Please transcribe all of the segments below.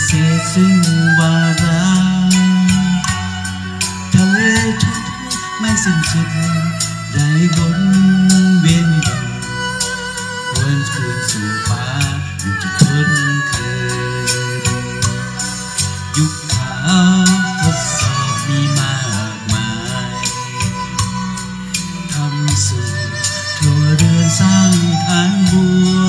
เศษซึ่งวาระทะเลทุกไม่สิ้นสุดได้วนเวียนอยู่วนคืนสู่ฟ้าอยู่ที่คนคืนยุคขาวทดสอบมีมากมายทำสู่ทัวเรือนสร้างฐานบัว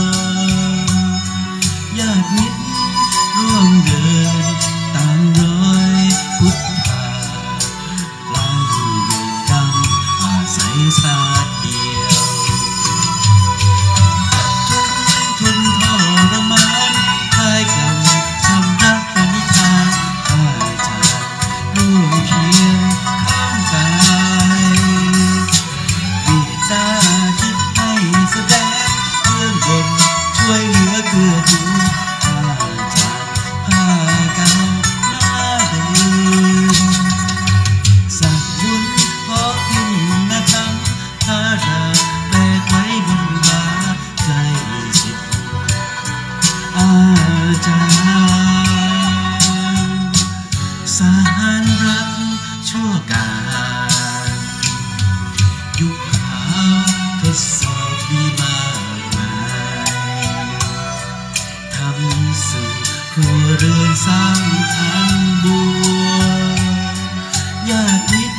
ญาติมิตรร่วมเดินตามรอยพุทธาลายเวรกรรมอาศัยชาติเดียวทุนทรมานคลายกรรมชำระปณิธานข้าจากร่วมเพียงข้างกายเมตตาคิดให้แสดงเบื้องบนช่วยเหลือเกื้อกูลผ้าเก่าหน้าเดิมสักบุญเพราะพินนาธรรมพาราแบกไว้บนบ่าใจสิทธิ์อาจารย์สารรักชั่วการยุคขาวทดสอบมีมากมายทำสู่ครัวเรือนสร้างฐานบัวญาติมิตร